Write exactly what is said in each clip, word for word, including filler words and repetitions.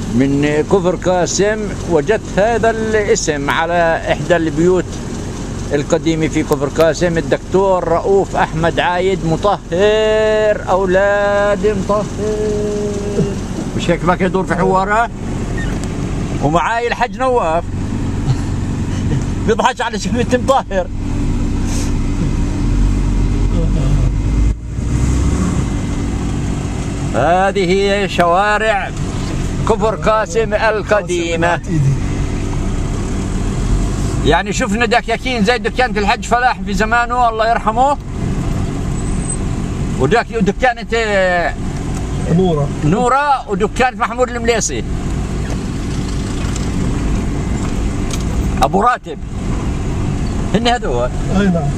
من كفر قاسم وجدت هذا الاسم على إحدى البيوت القديمة في كفر قاسم. الدكتور رؤوف أحمد عايد مطهر أولاد مطهر، مش هيك بك يدور في حواره. ومعاي الحج نواف بيضحك على شكلة مطهر. هذه هي شوارع كفر قاسم القديمة. يعني شفنا دكاكين زي دكانة الحج فلاح في زمانه الله يرحمه، ودك ودكانة نورة نورة ودكانة محمود المليصي أبو راتب، هن هذول. أي نعم،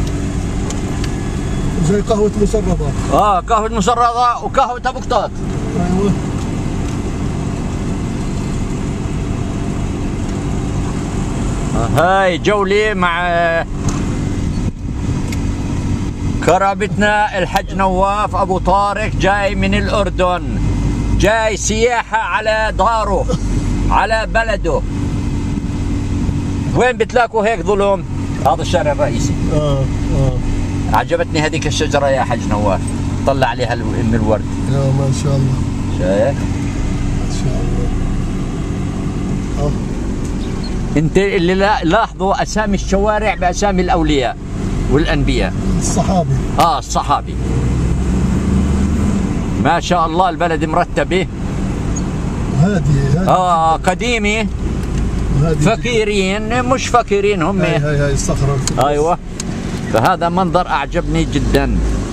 زي قهوة مسرطة. اه قهوة مسرطة وقهوة أبو قطاط. أيوه. هاي جولة مع قرابتنا الحج نواف أبو طارق، جاي من الأردن، جاي سياحة على داره على بلده. وين بتلاقوا هيك ظلم؟ هذا الشارع الرئيسي. اه اه عجبتني هذيك الشجرة يا حج نواف، طلع عليها ام الورد. يا ما شاء الله. شايف؟ ما شاء الله. اه انت اللي لا لاحظوا اسامي الشوارع باسامي الاولياء والانبياء. الصحابي. اه الصحابي. ما شاء الله البلد مرتبه. هادي هادي. اه قديمه. فقيرين مش فقيرين هم. هاي هاي هاي الصخرة. ايوه. فهذا منظر اعجبني جدا.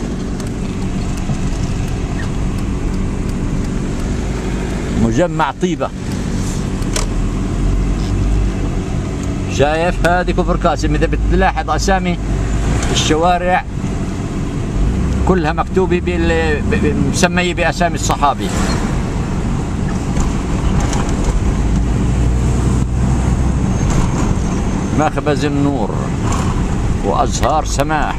مجمع طيبة. شايف؟ هذه كفر قاسم. اذا بتلاحظ اسامي الشوارع كلها مكتوبة بال مسمية باسامي الصحابي. مخبز النور وازهار سماح.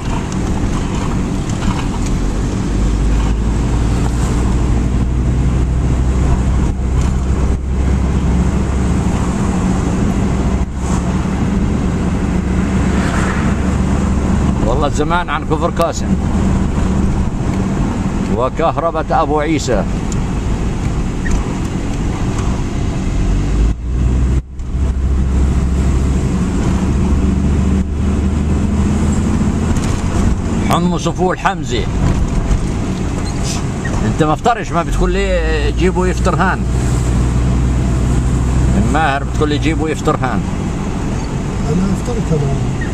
والله زمان عن كفر قاسم. وكهربة ابو عيسى. حمص وفول حمزة. انت ما افطرش، ما بتقول لي جيبوا يفطر هان. الماهر بتقول لي جيبوا يفطر هان. انا افطرت انا.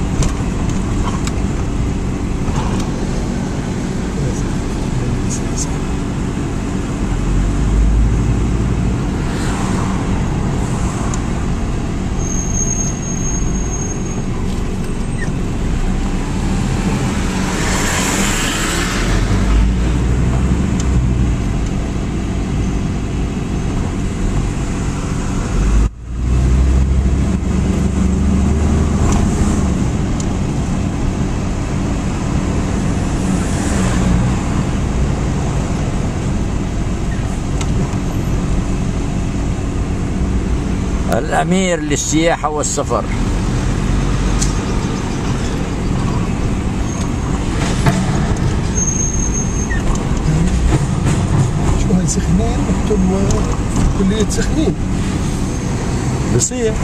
الأمير للسياحة والسفر. شو هاي سخنين؟ مكتوب كلية سخنين. بصير.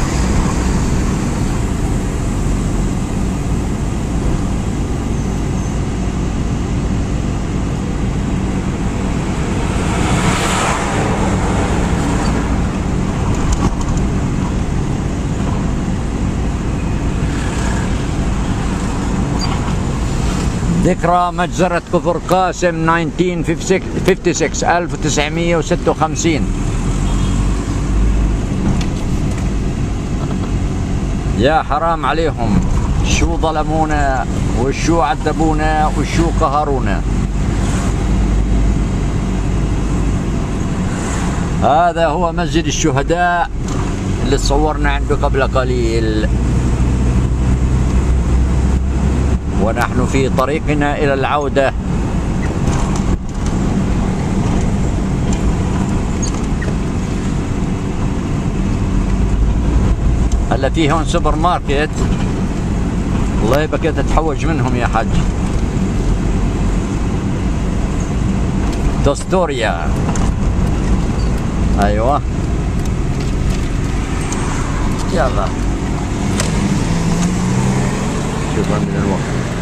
ذكرى مجزرة كفر قاسم ألف وتسعمئة وستة وخمسين. يا حرام عليهم، شو ظلمونا وشو عذبونا وشو قهرونا. هذا هو مسجد الشهداء اللي تصورنا عنده قبل قليل، ونحن في طريقنا إلى العودة. هلا في هون سوبر ماركت، والله بكيت اتحوج منهم يا حاج. دوستوريا، ايوه يلا شوف من الوقت.